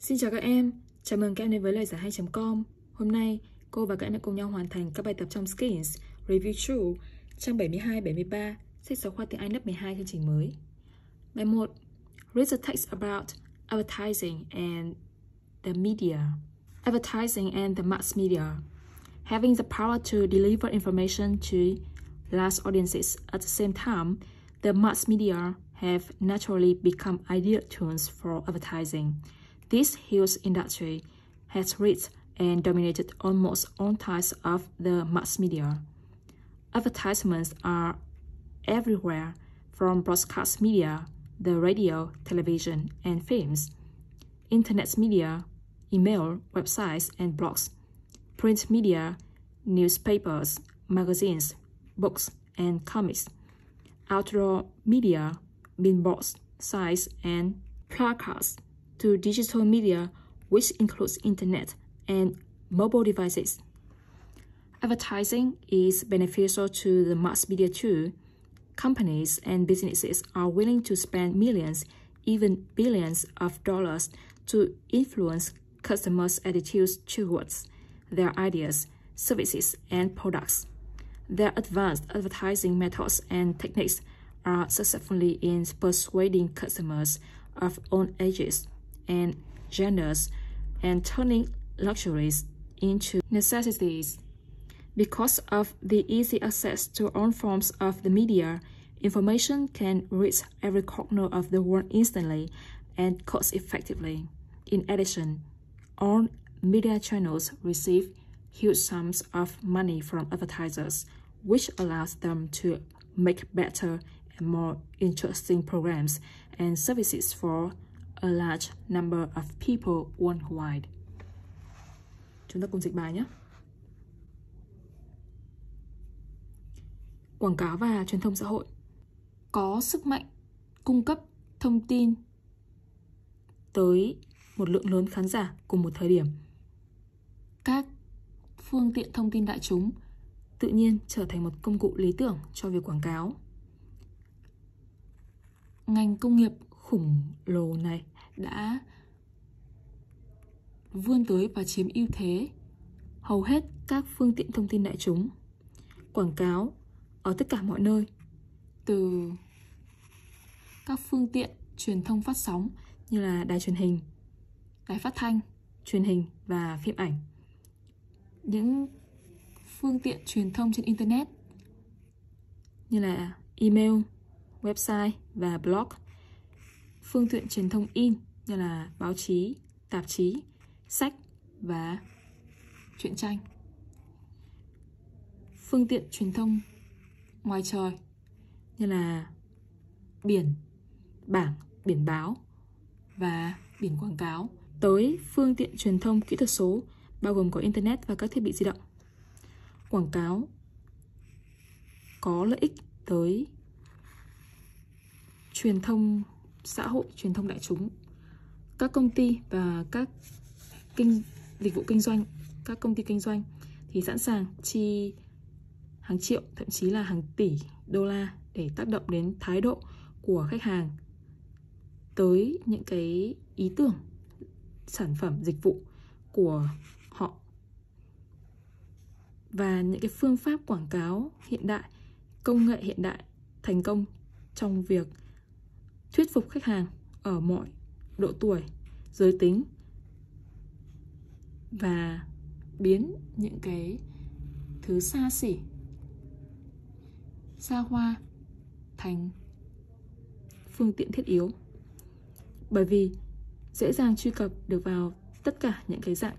Xin chào các em, chào mừng các em đến với lời giải hay.com. Hôm nay, cô và các em đã cùng nhau hoàn thành các bài tập trong Skills Review True trang 72-73, sách giáo khoa tiếng Anh lớp 12 chương trình mới. Bài 1. Read the text about advertising and the media. Advertising and the mass media. Having the power to deliver information to large audiences at the same time, the mass media have naturally become ideal tools for advertising. This huge industry has reached and dominated almost all types of the mass media. Advertisements are everywhere, from broadcast media, the radio, television, and films, internet media, email, websites, and blogs, print media, newspapers, magazines, books, and comics, outdoor media, billboards, signs, and placards, to digital media, which includes internet and mobile devices. Advertising is beneficial to the mass media too. Companies and businesses are willing to spend millions, even billions of dollars to influence customers' attitudes towards their ideas, services, and products. Their advanced advertising methods and techniques are successfully in persuading customers of all ages and genders and turning luxuries into necessities. Because of the easy access to all forms of the media, information can reach every corner of the world instantly and cost effectively. In addition, all media channels receive huge sums of money from advertisers, which allows them to make better and more interesting programs and services for a large number of people worldwide. Chúng ta cùng dịch bài nhé. Quảng cáo và truyền thông xã hội có sức mạnh cung cấp thông tin tới một lượng lớn khán giả cùng một thời điểm. Các phương tiện thông tin đại chúng tự nhiên trở thành một công cụ lý tưởng cho việc quảng cáo. Ngành công nghiệp khủng lồ này đã vươn tới và chiếm ưu thế hầu hết các phương tiện thông tin đại chúng. Quảng cáo ở tất cả mọi nơi, từ các phương tiện truyền thông phát sóng như là đài truyền hình, đài phát thanh, truyền hình và phim ảnh, những phương tiện truyền thông trên Internet như là email, website và blog, phương tiện truyền thông in như là báo chí, tạp chí, sách và truyện tranh, phương tiện truyền thông ngoài trời như là biển, bảng, biển báo và biển quảng cáo, tới phương tiện truyền thông kỹ thuật số bao gồm có Internet và các thiết bị di động. Quảng cáo có lợi ích tới truyền thông xã hội, truyền thông đại chúng. Các công ty và các dịch vụ kinh doanh, các công ty kinh doanh thì sẵn sàng chi hàng triệu, thậm chí là hàng tỷ đô la để tác động đến thái độ của khách hàng tới những cái ý tưởng, sản phẩm, dịch vụ của họ. Và những cái phương pháp quảng cáo hiện đại, công nghệ hiện đại thành công trong việc thuyết phục khách hàng ở mọi độ tuổi, giới tính và biến những cái thứ xa xỉ, xa hoa thành phương tiện thiết yếu. Bởi vì dễ dàng truy cập được vào tất cả những cái dạng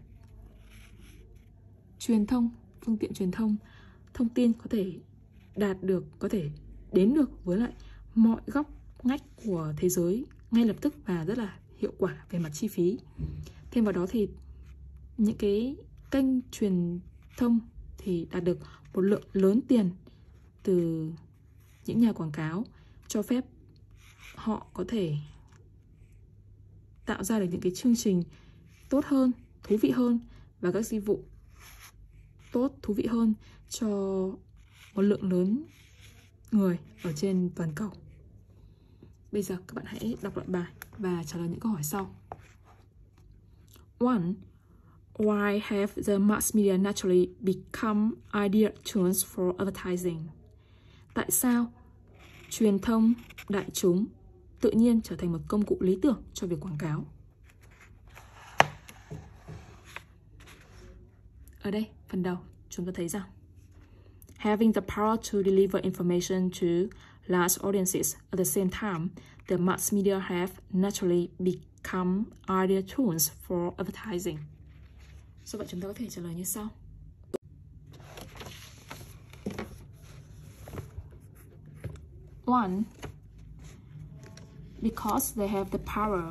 truyền thông, phương tiện truyền thông, thông tin có thể đạt được, có thể đến được với lại mọi góc ngách của thế giới ngay lập tức và rất là hiệu quả về mặt chi phí. Thêm vào đó thì những cái kênh truyền thông thì đạt được một lượng lớn tiền từ những nhà quảng cáo, cho phép họ có thể tạo ra được những cái chương trình tốt hơn, thú vị hơn và các dịch vụ tốt, thú vị hơn cho một lượng lớn người ở trên toàn cầu. Bây giờ các bạn hãy đọc lại bài và trả lời những câu hỏi sau. 1. Why have the mass media naturally become ideal tools for advertising? Tại sao truyền thông đại chúng tự nhiên trở thành một công cụ lý tưởng cho việc quảng cáo? Ở đây, phần đầu, chúng ta thấy rằng having the power to deliver information to large audiences at the same time, the mass media have naturally become ideal tools for advertising. Do vậy chúng ta có thể trả lời như sau. One, because they have the power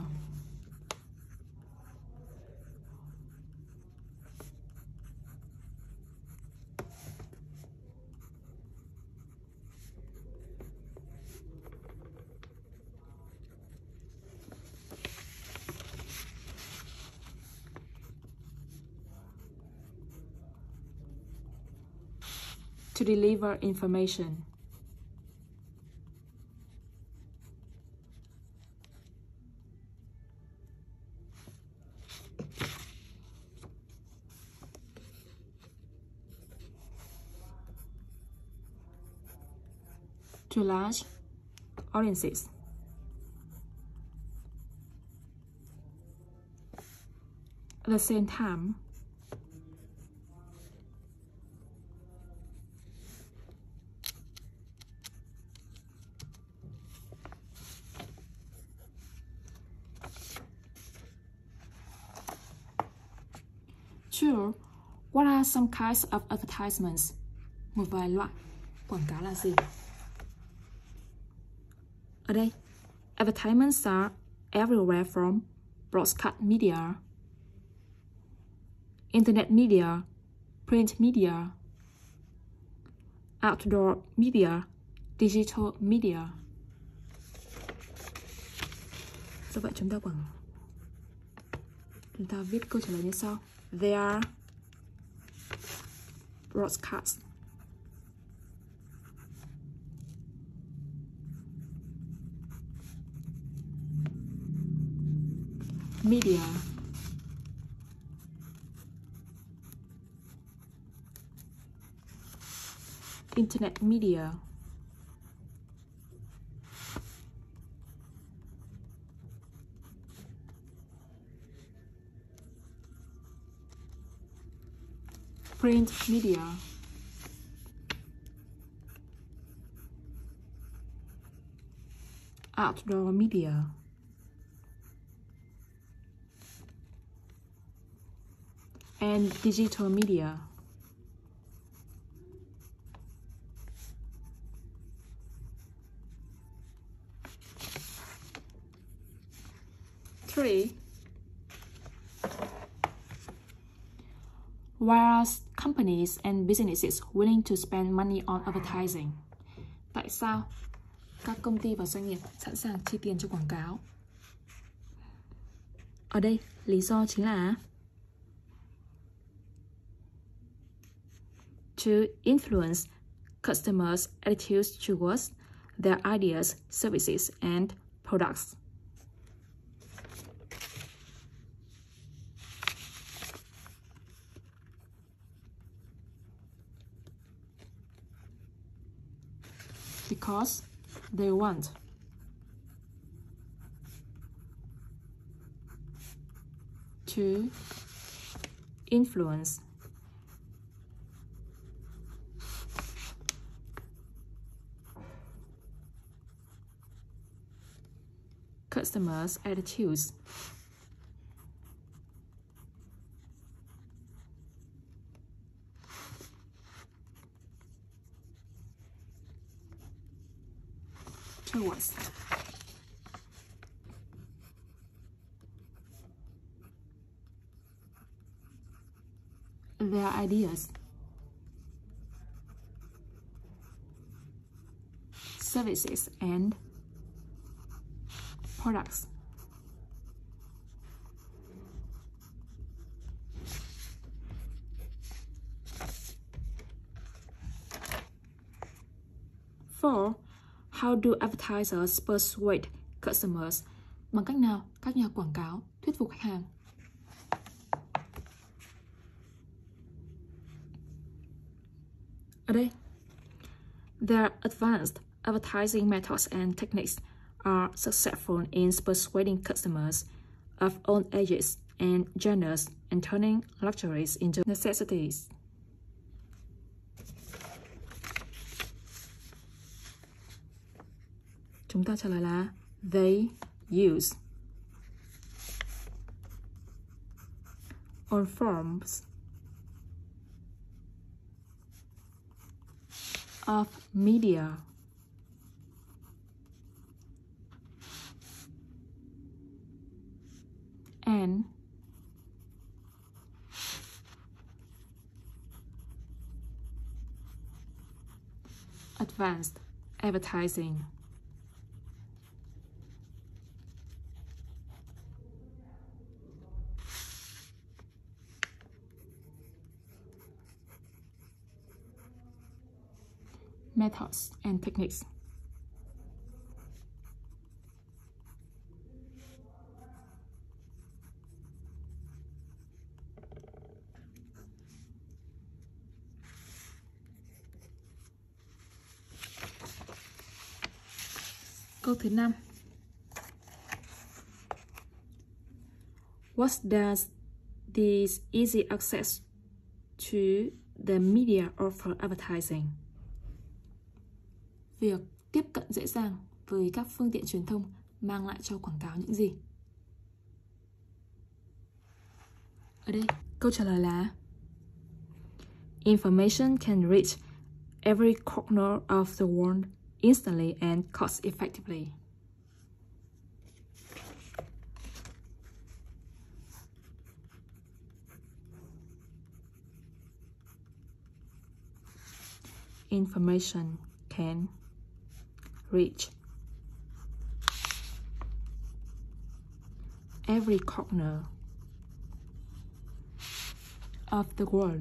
to deliver information. To large audiences. At the same time, sure, what are some kinds of advertisements? Một vài loại quảng cáo là gì? Ở đây, advertisements are everywhere from broadcast media, internet media, print media, outdoor media, digital media. Do vậy chúng ta viết câu trả lời như sau. They are broadcast media, internet media, print media, outdoor media, and digital media. Three, why are companies and businesses willing to spend money on advertising? Tại sao các công ty và doanh nghiệp sẵn sàng chi tiền cho quảng cáo? Ở đây, lý do chính là to influence customers' attitudes towards their ideas, services, and products. Because they want to influence customers' attitudes towards their ideas, services, and products. Four, how do advertisers persuade customers? Bằng cách nào các nhà quảng cáo thuyết phục khách hàng? Ở đây, their advanced advertising methods and techniques are successful in persuading customers of all ages and genders and turning luxuries into necessities. Chúng ta trả lời là they use all forms of media and advanced advertising. Methods and techniques. Câu thứ 5. What does this easy access to the media offer advertising? Việc tiếp cận dễ dàng với các phương tiện truyền thông mang lại cho quảng cáo những gì? Ở đây, câu trả lời là information can reach every corner of the world instantly and cost effectively. Information can reach every corner of the world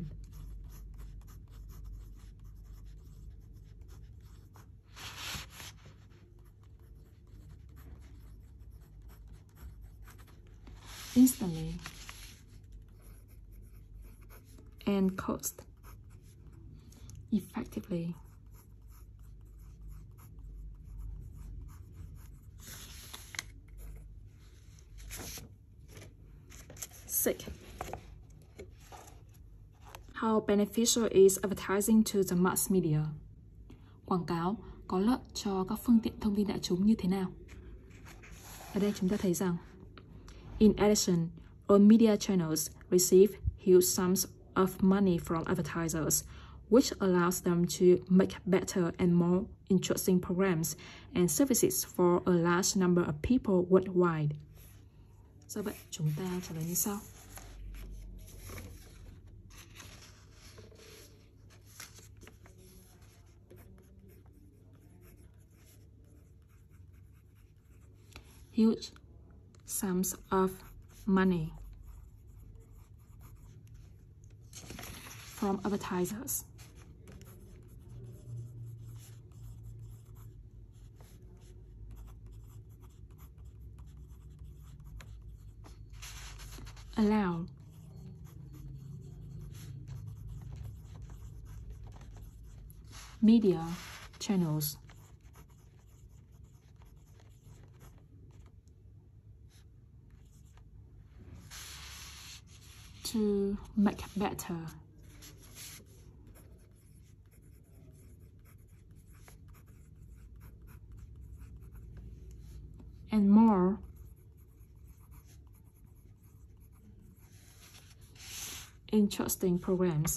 instantly and cost effectively. Six. How beneficial is advertising to the mass media? Quảng cáo có lợi cho các phương tiện thông tin đại chúng như thế nào? Ở đây chúng ta thấy rằng in addition, all media channels receive huge sums of money from advertisers, which allows them to make better and more interesting programs and services for a large number of people worldwide. Do vậy, chúng ta trả lời như sau. Huge sums of money from advertisers allow media channels to make better and more interesting programs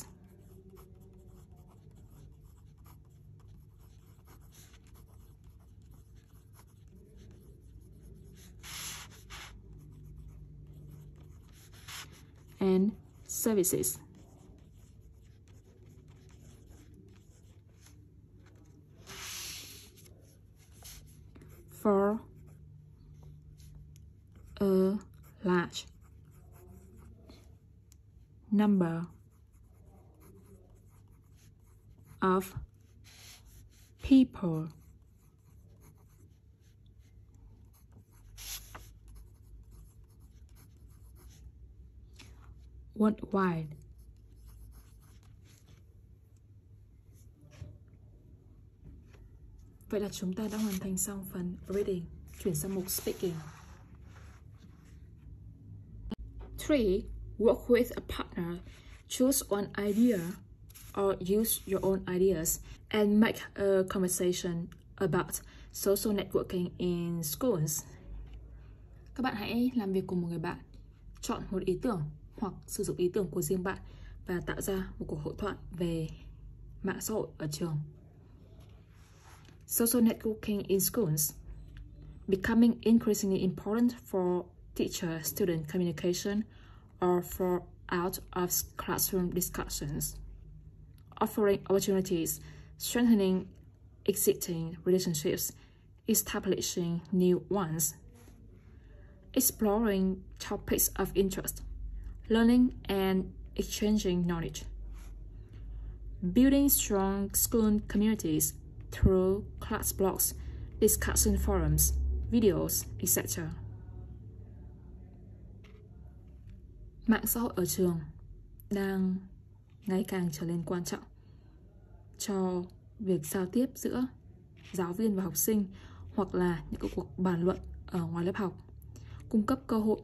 and services for a large number of people worldwide. Vậy là chúng ta đã hoàn thành xong phần reading, chuyển sang mục speaking. 3. Work with a partner. Choose one idea or use your own ideas and make a conversation about social networking in schools. Các bạn hãy làm việc cùng một người bạn, chọn một ý tưởng hoặc sử dụng ý tưởng của riêng bạn và tạo ra một cuộc hội thoại về mạng xã hội ở trường. Social networking in schools becoming increasingly important for teacher-student communication or for out-of-classroom discussions, offering opportunities, strengthening existing relationships, establishing new ones, exploring topics of interest, learning and exchanging knowledge, building strong school communities through class blogs, discussion forums, videos, etc. Mạng xã hội ở trường đang ngày càng trở nên quan trọng cho việc giao tiếp giữa giáo viên và học sinh hoặc là những cuộc bàn luận ở ngoài lớp học, cung cấp cơ hội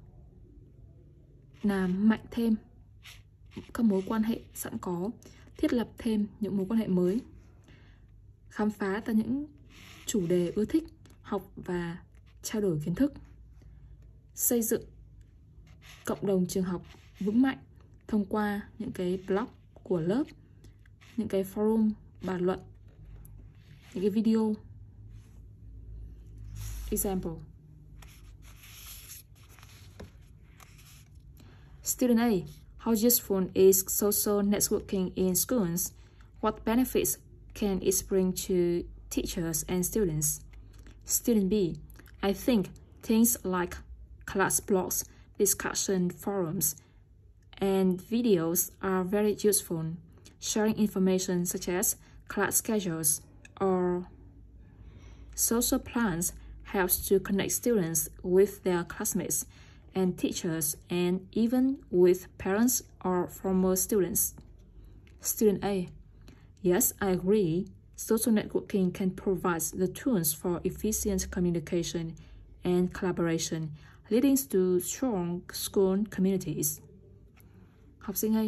làm mạnh thêm các mối quan hệ sẵn có, thiết lập thêm những mối quan hệ mới, khám phá ra những chủ đề ưa thích, học và trao đổi kiến thức, xây dựng cộng đồng trường học vững mạnh thông qua những cái blog của lớp, những cái forum bàn luận, những cái video. Example: Student A, how useful is social networking in schools? What benefits can it bring to teachers and students? Student B, I think things like class blogs, discussion forums, and videos are very useful. Sharing information such as class schedules or social plans helps to connect students with their classmates and teachers and even with parents or former students. Student A, yes, I agree. Social networking can provide the tools for efficient communication and collaboration, leading to strong school communities. Học sinh A,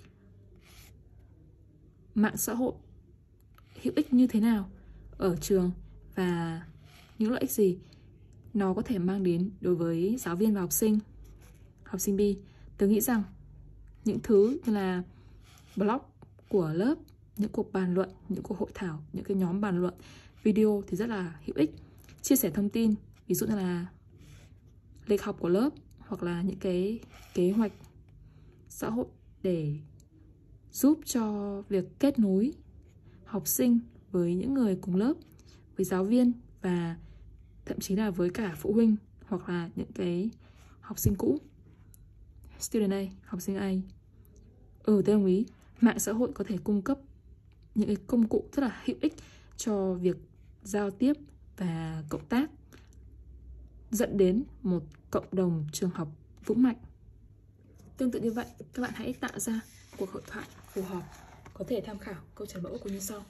mạng xã hội hữu ích như thế nào ở trường và những lợi ích gì nó có thể mang đến đối với giáo viên và học sinh? Học sinh B, tớ nghĩ rằng những thứ như là blog của lớp, những cuộc bàn luận, những cuộc hội thảo, những cái nhóm bàn luận, video thì rất là hữu ích. Chia sẻ thông tin, ví dụ như là lịch học của lớp hoặc là những cái kế hoạch xã hội để giúp cho việc kết nối học sinh với những người cùng lớp, với giáo viên và thậm chí là với cả phụ huynh hoặc là những cái học sinh cũ. Student A, học sinh A, tôi đồng ý. Mạng xã hội có thể cung cấp những cái công cụ rất là hữu ích cho việc giao tiếp và cộng tác, dẫn đến một cộng đồng trường học vững mạnh. Tương tự như vậy, các bạn hãy tạo ra cuộc hội thoại phù hợp, có thể tham khảo câu trả mẫu của như sau.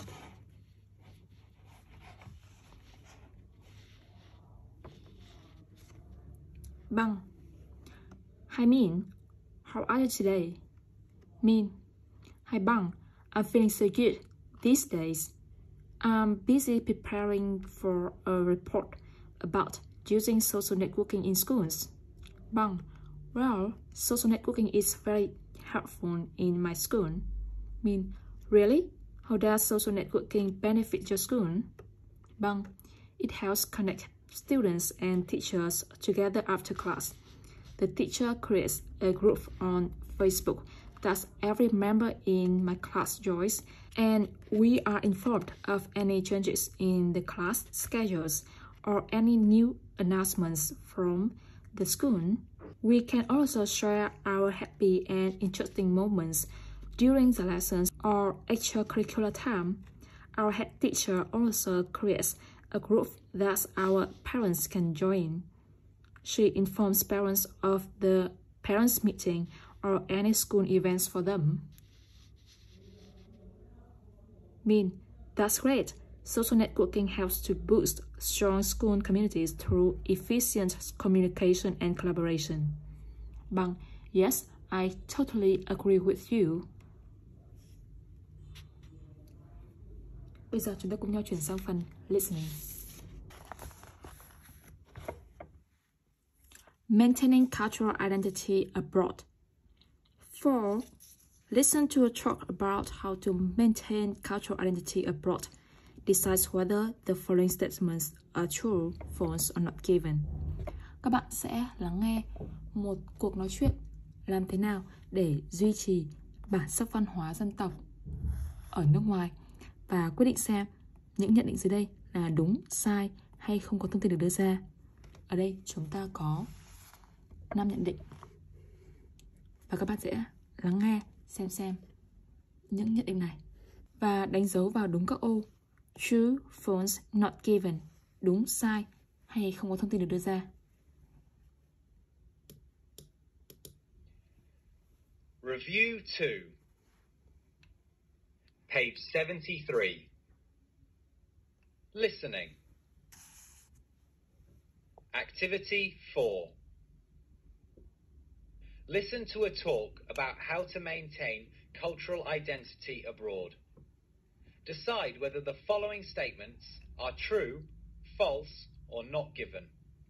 Bang, hi Min, how are you today? Min, hi Bang, I'm feeling so good these days. I'm busy preparing for a report about using social networking in schools. Bang, well, social networking is very helpful in my school. Min, really? How does social networking benefit your school? Bang, it helps connect students and teachers together after class. The teacher creates a group on Facebook that every member in my class joins, and we are informed of any changes in the class schedules or any new announcements from the school. We can also share our happy and interesting moments during the lessons or extracurricular time. Our head teacher also creates a group that our parents can join. She informs parents of the parents' meeting or any school events for them. Min, that's great. Social networking helps to boost strong school communities through efficient communication and collaboration. Bằng Yes, I totally agree with you. Bây giờ chúng ta cùng nhau chuyển sang phần listening. Maintaining cultural identity abroad. 4. Listen to a talk about how to maintain cultural identity abroad. Decides whether the following statements are true, false, or not given. Các bạn sẽ lắng nghe một cuộc nói chuyện làm thế nào để duy trì bản sắc văn hóa dân tộc ở nước ngoài và quyết định xem những nhận định dưới đây là đúng, sai hay không có thông tin được đưa ra. Ở đây chúng ta có 5 nhận định và các bạn sẽ lắng nghe xem những nhận định này và đánh dấu vào đúng các ô true, false, not given, đúng, sai hay không có thông tin được đưa ra. Review 2. Page 73. Listening. Activity 4. Listen to a talk about how to maintain cultural identity abroad. Decide whether the following statements are true, false, or not given.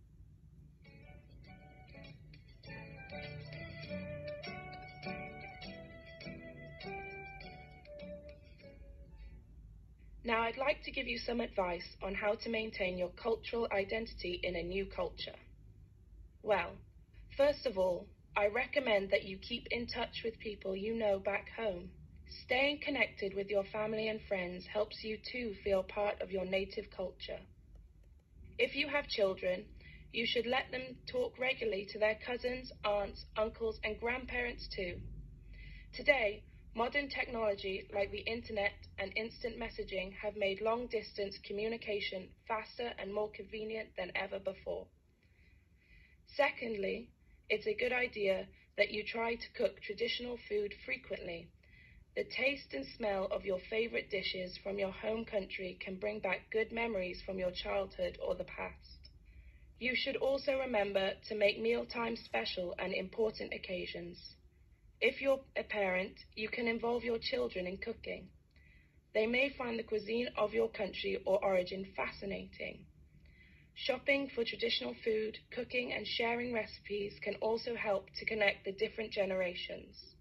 Now I'd like to give you some advice on how to maintain your cultural identity in a new culture. Well, first of all, I recommend that you keep in touch with people you know back home. Staying connected with your family and friends helps you too feel part of your native culture. If you have children, you should let them talk regularly to their cousins, aunts, uncles, and grandparents too. Today, modern technology like the internet and instant messaging have made long-distance communication faster and more convenient than ever before. Secondly, it's a good idea that you try to cook traditional food frequently. The taste and smell of your favorite dishes from your home country can bring back good memories from your childhood or the past. You should also remember to make mealtime special and important occasions. If you're a parent, you can involve your children in cooking. They may find the cuisine of your country or origin fascinating. Shopping for traditional food, cooking and sharing recipes can also help to connect the different generations.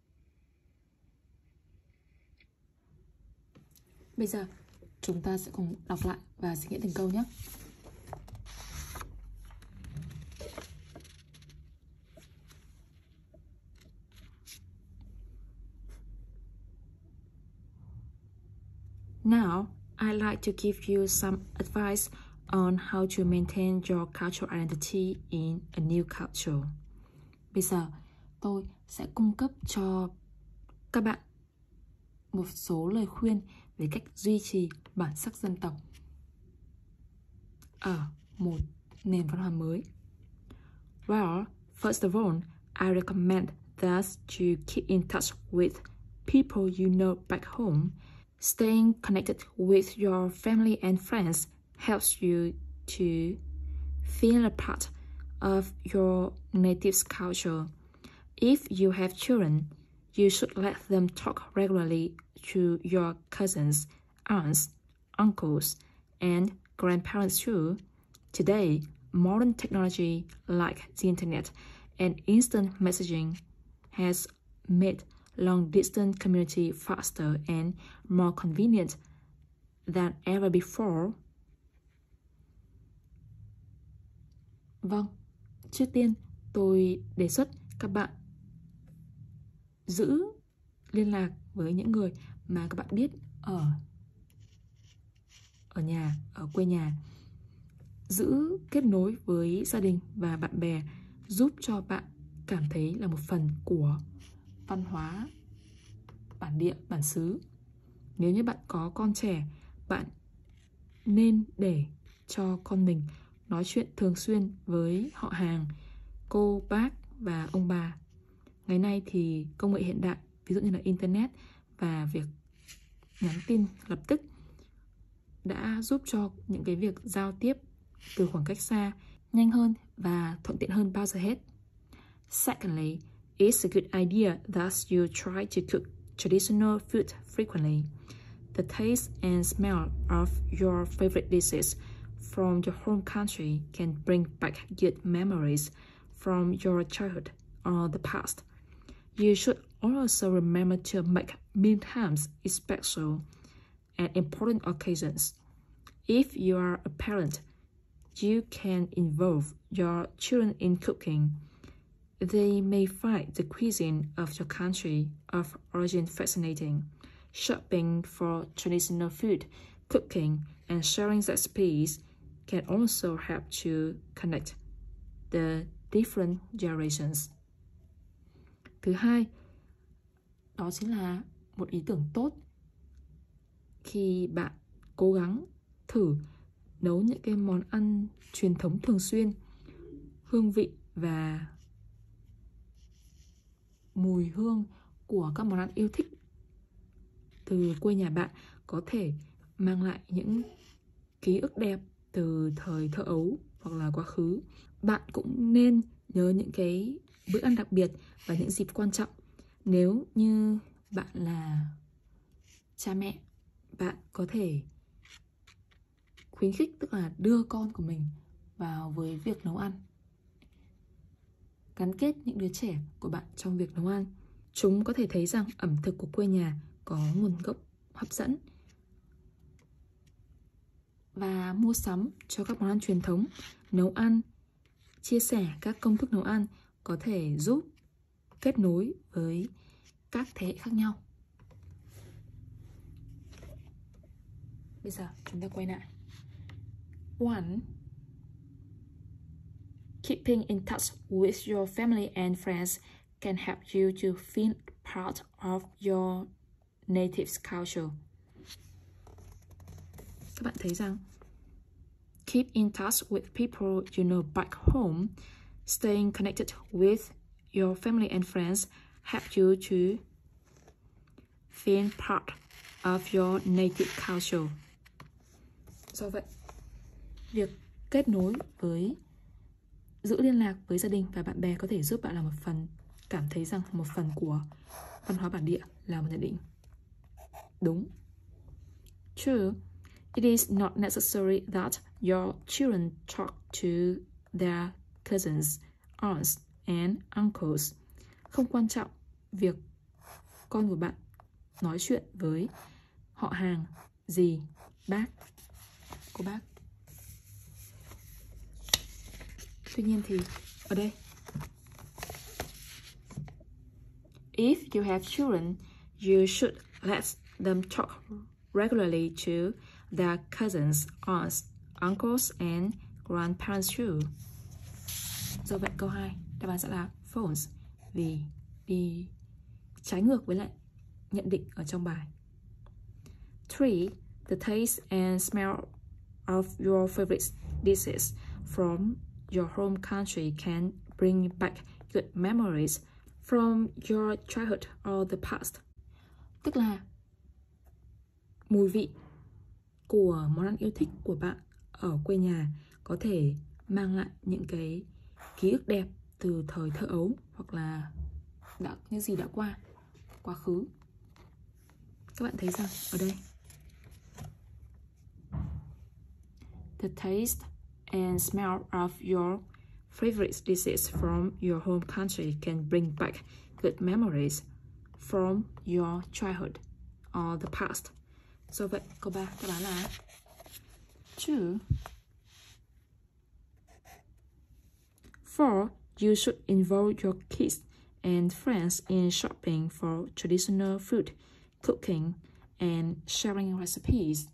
Bây giờ chúng ta sẽ cùng đọc lại và suy nghĩ từng câu nhé. Now, I'd like to give you some advice on how to maintain your cultural identity in a new culture. Bây giờ, tôi sẽ cung cấp cho các bạn một số lời khuyên về cách duy trì bản sắc dân tộc ở một nền văn hóa mới. Well, first of all, I recommend that you keep in touch with people you know back home. Staying connected with your family and friends helps you to feel a part of your native culture. If you have children, you should let them talk regularly to your cousins, aunts, uncles, and grandparents too. Today, modern technology like the internet and instant messaging has made long-distance community faster and more convenient than ever before. Vâng, trước tiên tôi đề xuất các bạn giữ liên lạc với những người mà các bạn biết ở nhà, ở quê nhà. Giữ kết nối với gia đình và bạn bè giúp cho bạn cảm thấy là một phần của văn hóa bản địa, bản xứ. Nếu như bạn có con trẻ, bạn nên để cho con mình nói chuyện thường xuyên với họ hàng, cô, bác và ông bà. Ngày nay thì công nghệ hiện đại, ví dụ như là internet và việc nhắn tin lập tức đã giúp cho những cái việc giao tiếp từ khoảng cách xa nhanh hơn và thuận tiện hơn bao giờ hết. Secondly, it's a good idea that you try to cook traditional food frequently. The taste and smell of your favorite dishes from your home country can bring back good memories from your childhood or the past. You should also remember to make mealtimes special and important occasions. If you are a parent, you can involve your children in cooking. They may find the cuisine of your country of origin fascinating. Shopping for traditional food, cooking, and sharing recipes can also help to connect the different generations. Thứ hai, đó chính là một ý tưởng tốt khi bạn cố gắng thử nấu những cái món ăn truyền thống thường xuyên. Hương vị và mùi hương của các món ăn yêu thích từ quê nhà bạn có thể mang lại những ký ức đẹp từ thời thơ ấu hoặc là quá khứ. Bạn cũng nên nhớ những cái bữa ăn đặc biệt và những dịp quan trọng. Nếu như bạn là cha mẹ, bạn có thể khuyến khích, tức là đưa con của mình vào với việc nấu ăn. Gắn kết những đứa trẻ của bạn trong việc nấu ăn. Chúng có thể thấy rằng ẩm thực của quê nhà có nguồn gốc hấp dẫn. Và mua sắm cho các món ăn truyền thống, nấu ăn, chia sẻ các công thức nấu ăn có thể giúp kết nối với các thế hệ khác nhau. Bây giờ chúng ta quay lại. 1. Keeping in touch with your family and friends can help you to feel part of your native culture. Các bạn thấy rằng keep in touch with people you know back home. Staying connected with your family and friends help you to feel part of your native culture. Do vậy, việc kết nối với, giữ liên lạc với gia đình và bạn bè có thể giúp bạn là một phần, cảm thấy rằng một phần của văn hóa bản địa, là một nhận định đúng. True, it is not necessary that your children talk to their cousins, aunts and uncles. Không quan trọng việc con của bạn nói chuyện với họ hàng, dì, bác, cô bác. Tuy nhiên thì ở đây, if you have children, you should let them talk regularly to their cousins, aunts, uncles and grandparents too. Do vậy câu 2 đáp án sẽ là false, vì đi trái ngược với lại nhận định ở trong bài. 3. The taste and smell of your favorite dishes from your home country can bring back good memories from your childhood or the past. Tức là mùi vị của món ăn yêu thích của bạn ở quê nhà có thể mang lại những cái ký ức đẹp từ thời thơ ấu hoặc là những gì đã qua, quá khứ. Các bạn thấy rằng ở đây the taste and smell of your favorite dishes from your home country can bring back good memories from your childhood or the past. Do vậy, câu 3 đáp án là true. 4. You should involve your kids and friends in shopping for traditional food, cooking and sharing recipes.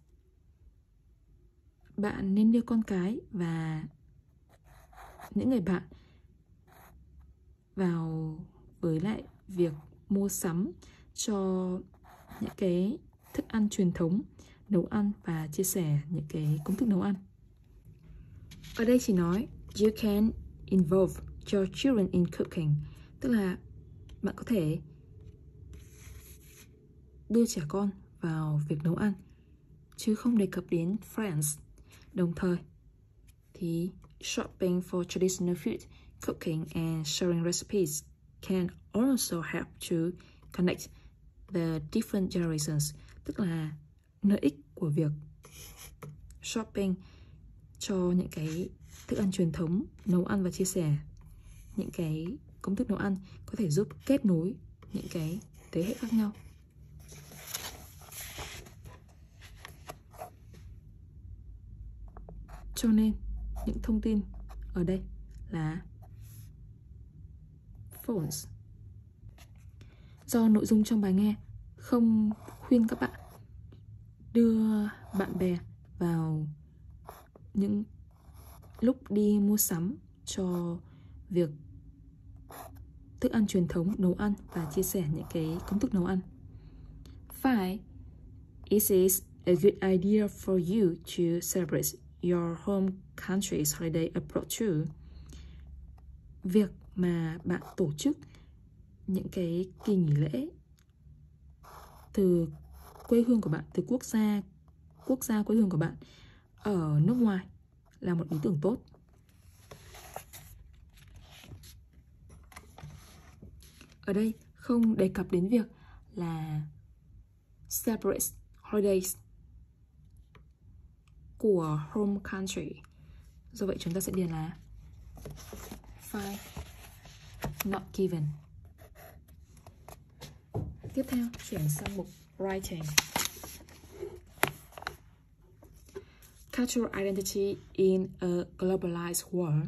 Bạn nên đưa con cái và những người bạn vào với lại việc mua sắm cho những cái thức ăn truyền thống, nấu ăn và chia sẻ những cái công thức nấu ăn. Ở đây chỉ nói you can involve your children in cooking, tức là bạn có thể đưa trẻ con vào việc nấu ăn. chứ không đề cập đến friends. Đồng thời thì shopping for traditional food, cooking and sharing recipes can also help to connect the different generations, tức là lợi ích của việc shopping cho những cái thức ăn truyền thống, nấu ăn và chia sẻ những cái công thức nấu ăn có thể giúp kết nối những cái thế hệ khác nhau. Cho nên những thông tin ở đây là false. Do nội dung trong bài nghe không khuyên các bạn đưa bạn bè vào những lúc đi mua sắm cho việc thức ăn truyền thống, nấu ăn và chia sẻ những cái công thức nấu ăn. 5. It is a good idea for you to celebrate your home country's holiday abroad too. Việc mà bạn tổ chức những cái kỳ nghỉ lễ từ quê hương của bạn, từ quốc gia quê hương của bạn ở nước ngoài là một ý tưởng tốt. Ở đây không đề cập đến việc là separate holidays của home country. Do vậy chúng ta sẽ điền là 5 not given. Tiếp theo chuyển sang mục writing. Cultural identity in a globalized world.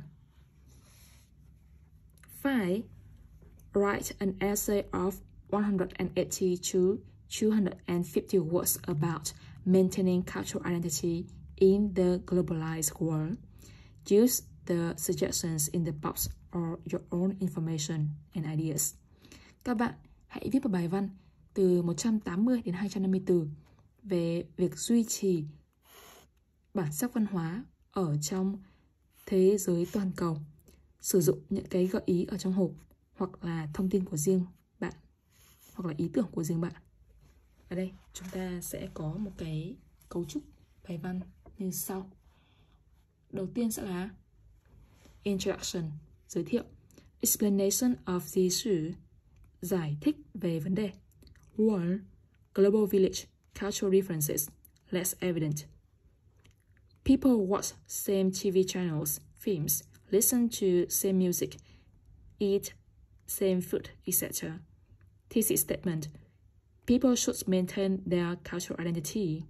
5. Write an essay of 180 to 250 words about maintaining cultural identity in the globalized world. Use the suggestions in the box or your own information and ideas. Các bạn hãy viết một bài văn từ 180 đến 250 từ về việc duy trì bản sắc văn hóa ở trong thế giới toàn cầu. Sử dụng những cái gợi ý ở trong hộp hoặc là thông tin của riêng bạn hoặc là ý tưởng của riêng bạn. Ở đây chúng ta sẽ có một cái cấu trúc bài văn như sau. Đầu tiên sẽ là introduction, giới thiệu. Explanation of the issue, giải thích về vấn đề. World, global village, cultural differences, less evident. People watch same TV channels, films, listen to same music, eat same food, etc. Thesis statement. People should maintain their cultural identity.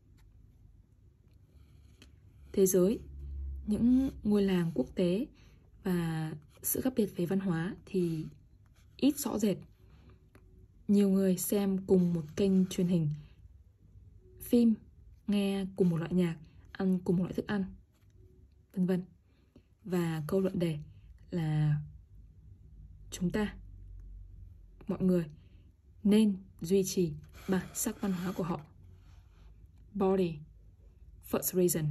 Thế giới, những ngôi làng quốc tế và sự khác biệt về văn hóa thì ít rõ rệt. Nhiều người xem cùng một kênh truyền hình, phim, nghe cùng một loại nhạc, ăn cùng một loại thức ăn, vân vân. Và câu luận đề là chúng ta, mọi người nên duy trì bản sắc văn hóa của họ. Body, first reason.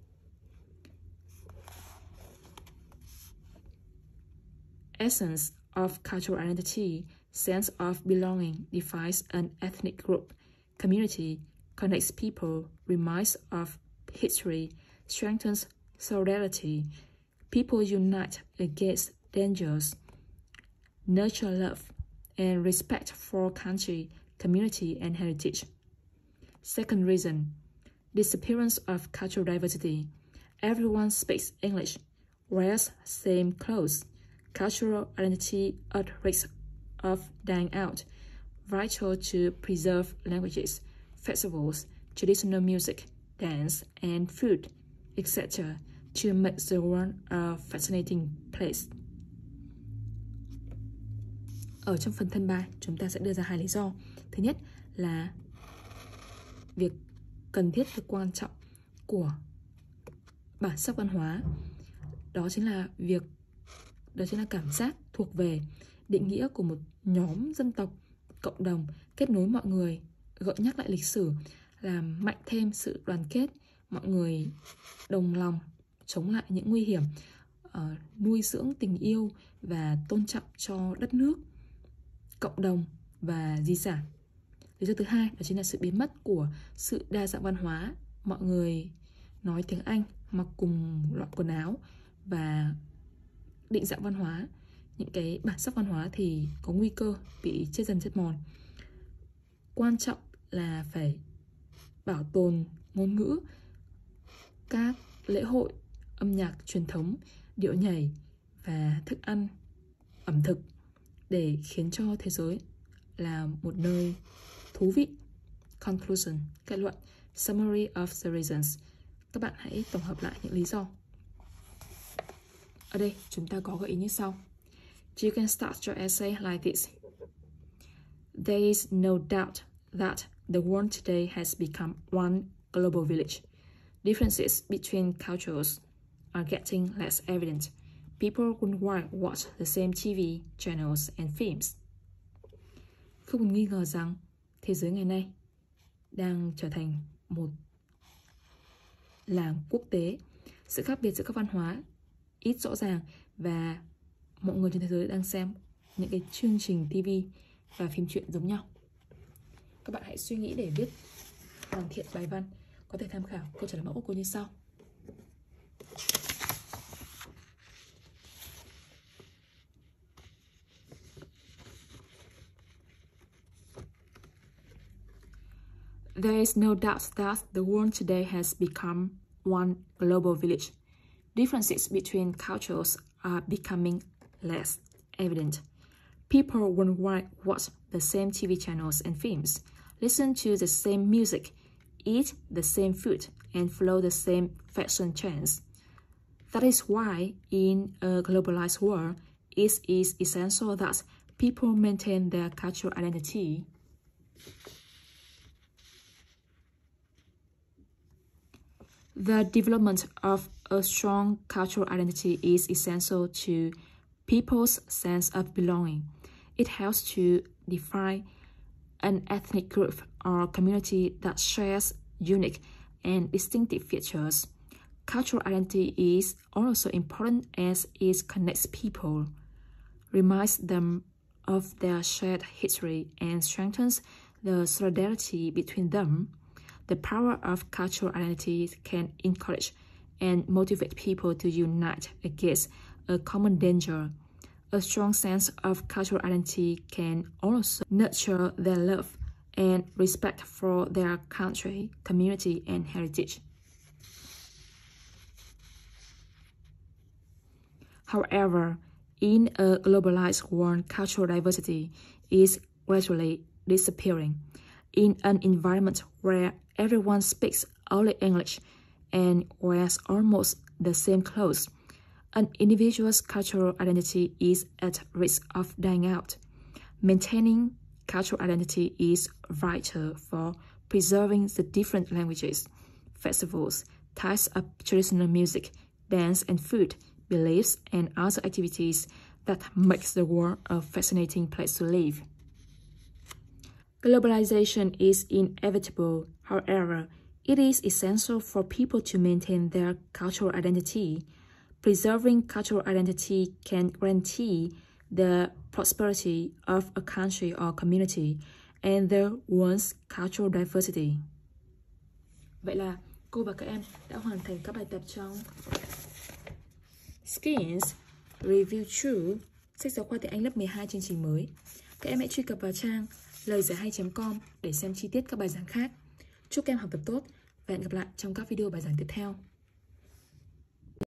Essence of cultural identity, sense of belonging, defines an ethnic group, community, connects people, reminds of history, strengthens solidarity. People unite against dangers, nurture love and respect for country, community, and heritage. Second reason, disappearance of cultural diversity. Everyone speaks English, wears same clothes. Cultural identity at risk of dying out. Vital to preserve languages, festivals, traditional music, dance, and food, etc. to make the world a fascinating place. Ở trong phần thân bài, chúng ta sẽ đưa ra 2 lý do. Thứ nhất là việc cần thiết và quan trọng của bản sắc văn hóa. Đó chính là cảm giác thuộc về, định nghĩa của một nhóm dân tộc, cộng đồng, kết nối mọi người, gợi nhắc lại lịch sử, làm mạnh thêm sự đoàn kết, mọi người đồng lòng chống lại những nguy hiểm, nuôi dưỡng tình yêu và tôn trọng cho đất nước, cộng đồng và di sản. Lý do thứ hai đó chính là sự biến mất của sự đa dạng văn hóa. Mọi người nói tiếng Anh, mặc cùng loại quần áo và định dạng văn hóa, những cái bản sắc văn hóa thì có nguy cơ bị chết dần chết mòn. Quan trọng là phải bảo tồn ngôn ngữ, các lễ hội, âm nhạc truyền thống, điệu nhảy và thức ăn, ẩm thực để khiến cho thế giới là một nơi thú vị. Conclusion, kết luận. Summary of the reasons. Các bạn hãy tổng hợp lại những lý do. Ở đây chúng ta có gợi ý như sau. You can start your essay like this. There is no doubt that the world today has become one global village. Differences between cultures are getting less evident. People worldwide watch the same TV channels and films. Không nghi ngờ rằng thế giới ngày nay đang trở thành một làng quốc tế. Sự khác biệt giữa các văn hóa ít rõ ràng và mọi người trên thế giới đang xem những cái chương trình TV và phim truyện giống nhau. Các bạn hãy suy nghĩ để viết hoàn thiện bài văn. Có thể tham khảo câu trả lời mẫu của cô như sau. There is no doubt that the world today has become one global village. Differences between cultures are becoming less evident. People worldwide watch the same TV channels and films, listen to the same music, eat the same food, and follow the same fashion trends. That is why, in a globalized world, it is essential that people maintain their cultural identity. The development of a strong cultural identity is essential to people's sense of belonging. It helps to define an ethnic group or community that shares unique and distinctive features. Cultural identity is also important as it connects people, reminds them of their shared history, and strengthens the solidarity between them. The power of cultural identity can encourage and motivate people to unite against a common danger. A strong sense of cultural identity can also nurture their love and respect for their country, community, and heritage. However, in a globalized world, cultural diversity is gradually disappearing. In an environment where everyone speaks only English and wears almost the same clothes, an individual's cultural identity is at risk of dying out. Maintaining cultural identity is vital for preserving the different languages, festivals, types of traditional music, dance and food, beliefs, and other activities that make the world a fascinating place to live. Globalization is inevitable. However, it is essential for people to maintain their cultural identity. Preserving cultural identity can guarantee the prosperity of a country or community and the world's cultural diversity. Vậy là cô và các em đã hoàn thành các bài tập trong Skins Review True, sách giáo khoa tiếng Anh lớp 12 chương trình mới. Các em hãy truy cập vào trang lời giải hay.com để xem chi tiết các bài giảng khác. Chúc các em học tập tốt và hẹn gặp lại trong các video bài giảng tiếp theo.